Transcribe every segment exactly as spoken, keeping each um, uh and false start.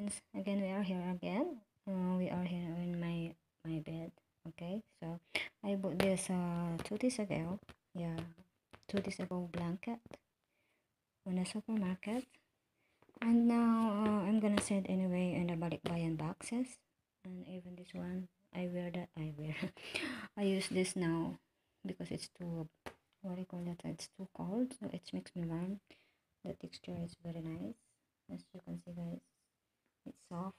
friends, again we are here again. Uh, we are here in my my bed. Okay, so I bought this uh two days ago. Yeah, two days ago blanket on a supermarket, and now uh, I'm gonna send anyway in the balikbayan boxes. And even this one, I wear that. I wear. I use this now because it's too, what do you call that? It's too cold, so it makes me warm. The texture is very nice, as you can see, guys. It's soft.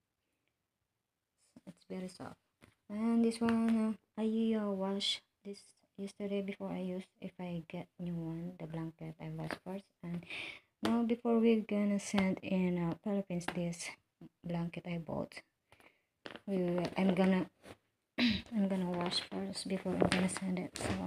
It's very soft. And this one, uh, I uh, wash this yesterday before I use. If I get new one, the blanket I wash first. And now before we're gonna send in uh, Philippines this blanket I bought, we I'm gonna I'm gonna wash first before I'm gonna send it. So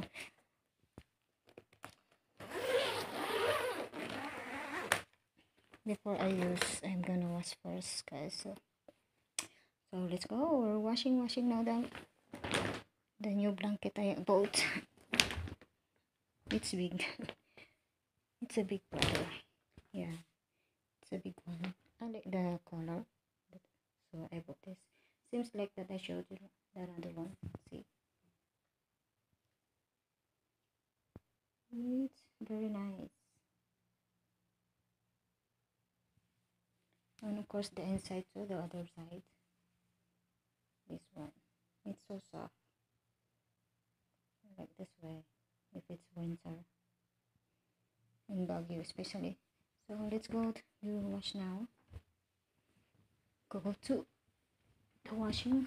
before I use, I'm gonna wash first, guys. So, so let's go. We're washing, washing now. The the new blanket I bought. It's big. It's a big bottle. Yeah, it's a big one. I like the color, so I bought this. Seems like that I showed you the other one. See, it's very nice. And of course the inside too, the other side. This one, it's so soft. I like this way if it's winter in Baguio especially. So let's go to wash now. Go to the washing.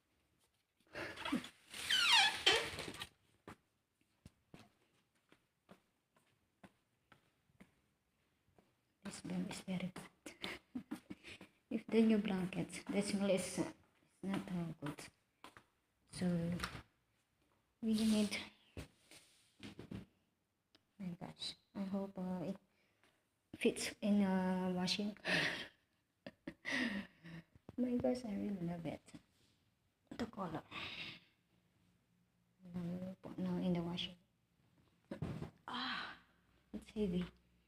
This smell is very bad. If the new blanket, the smell is uh, not uh, good. So we need. My gosh, I hope uh, it fits in uh, washing. My gosh, I really love it. The color. Now we will put now in the washing. Ah, it's heavy.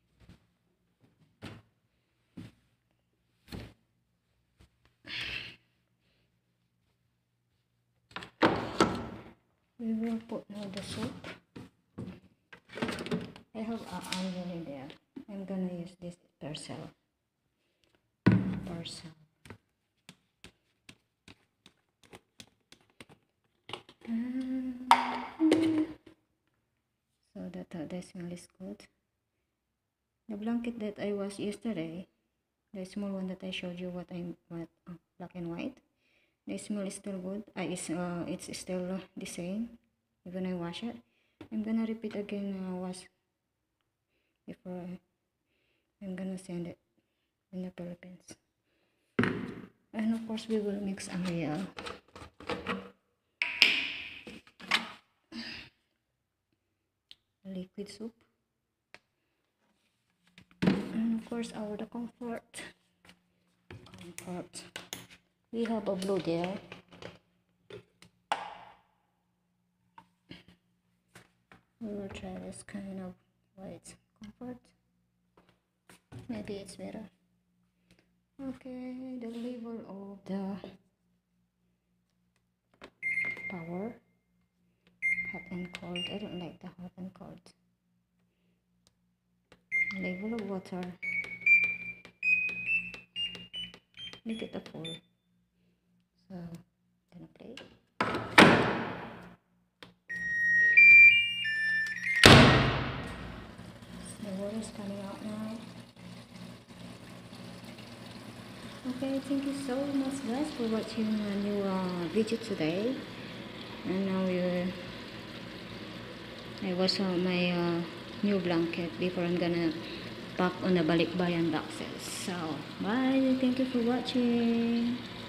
We will put now the soap. I have a onion in there. I'm gonna use this Persil. Persil. So that uh, the smell is good. The blanket that I washed yesterday, the small one that I showed you, what I what uh, black and white, the smell is still good. Uh, it's uh, it's still uh, the same. Even I wash it, I'm gonna repeat again. Uh, wash before I'm gonna send it in the Philippines. And of course, we will mix Ariel. Liquid soup. And of course, our the comfort. Comfort. We have a blue there. We will try this kind of white comfort. Maybe it's better. Okay, the level of the power. Hot and cold. I don't like the hot and cold. Level of water. Make it a full. So, I'm gonna play. The water is coming out now. Okay, thank you so much, guys, for watching a new uh, video today. And now you, I wash out my uh, new blanket before I'm gonna pack on the balikbayan boxes. So, bye. Thank you for watching.